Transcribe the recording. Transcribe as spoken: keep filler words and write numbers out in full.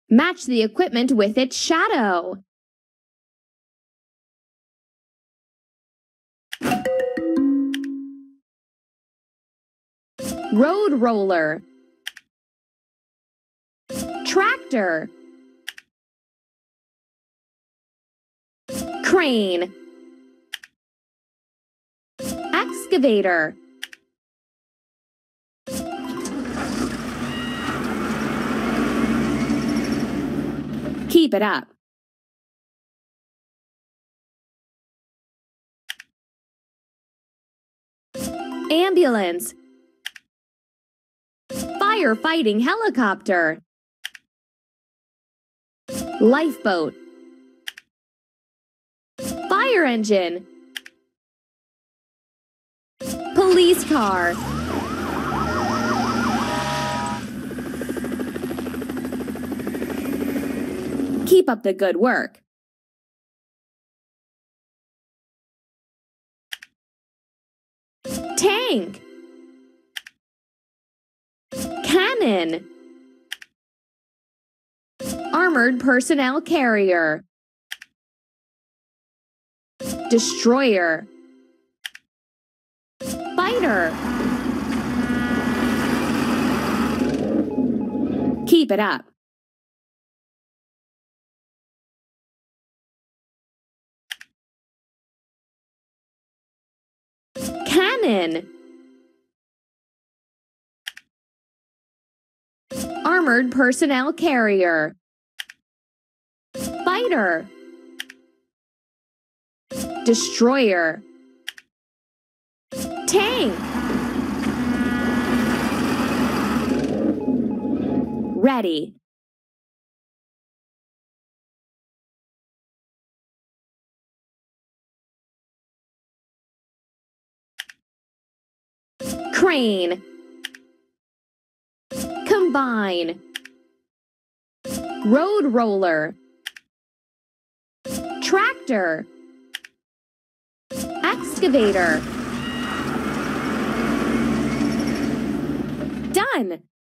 Match the equipment with its shadow. Road roller. Tractor. Crane. Excavator. Keep it up. Ambulance. Firefighting helicopter. Lifeboat. Fire engine. Police car. Keep up the good work. Tank. Cannon. Armored personnel carrier. Destroyer. Fighter. Keep it up. Cannon. Armored personnel carrier. Fighter. Destroyer. Tank. Ready. Crane. Combine. Road roller. Tractor. Excavator. Done!